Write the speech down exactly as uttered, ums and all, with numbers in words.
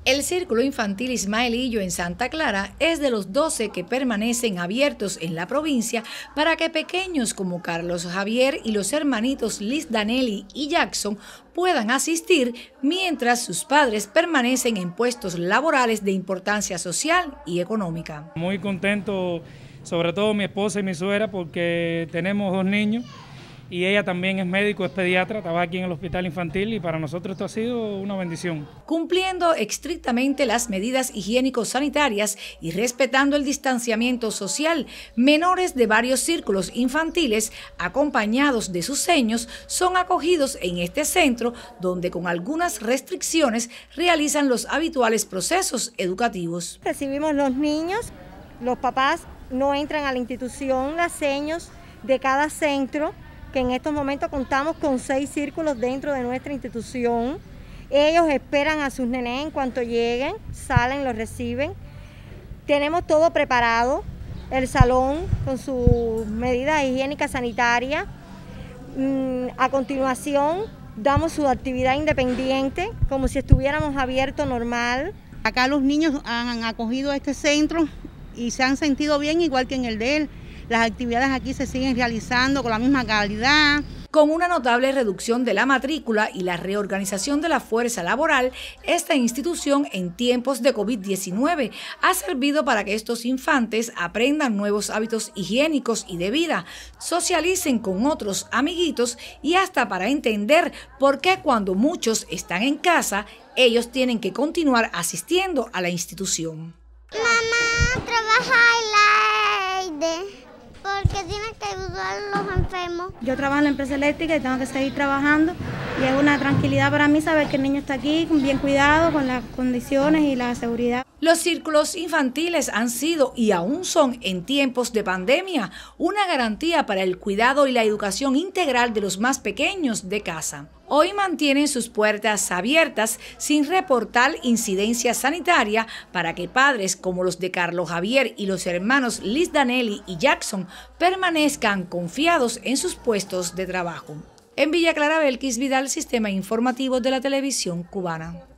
El Círculo Infantil Ismaelillo en Santa Clara es de los doce que permanecen abiertos en la provincia para que pequeños como Carlos Javier y los hermanitos Liz Danelli y Jackson puedan asistir mientras sus padres permanecen en puestos laborales de importancia social y económica. Muy contento, sobre todo mi esposa y mi suegra, porque tenemos dos niños. Y ella también es médico, es pediatra, trabaja aquí en el hospital infantil y para nosotros esto ha sido una bendición. Cumpliendo estrictamente las medidas higiénico-sanitarias y respetando el distanciamiento social, menores de varios círculos infantiles, acompañados de sus seños, son acogidos en este centro donde con algunas restricciones realizan los habituales procesos educativos. Recibimos los niños, los papás no entran a la institución, las seños de cada centro, que en estos momentos contamos con seis círculos dentro de nuestra institución. Ellos esperan a sus nenes en cuanto lleguen, salen, los reciben. Tenemos todo preparado, el salón con sus medidas higiénicas sanitarias. A continuación, damos su actividad independiente, como si estuviéramos abiertos normal. Acá los niños han acogido a este centro y se han sentido bien igual que en el de él. Las actividades aquí se siguen realizando con la misma calidad. Con una notable reducción de la matrícula y la reorganización de la fuerza laboral, esta institución en tiempos de COVID diecinueve ha servido para que estos infantes aprendan nuevos hábitos higiénicos y de vida, socialicen con otros amiguitos y hasta para entender por qué cuando muchos están en casa, ellos tienen que continuar asistiendo a la institución. Mamá, trabaja el aire. Porque tiene que ayudar a los enfermos. Yo trabajo en la empresa eléctrica y tengo que seguir trabajando y es una tranquilidad para mí saber que el niño está aquí bien cuidado con las condiciones y la seguridad. Los círculos infantiles han sido y aún son en tiempos de pandemia una garantía para el cuidado y la educación integral de los más pequeños de casa. Hoy mantienen sus puertas abiertas sin reportar incidencia sanitaria para que padres como los de Carlos Javier y los hermanos Liz Danelli y Jackson permanezcan confiados en sus puestos de trabajo. En Villa Clara, Belkis Vidal, Sistema Informativo de la Televisión Cubana.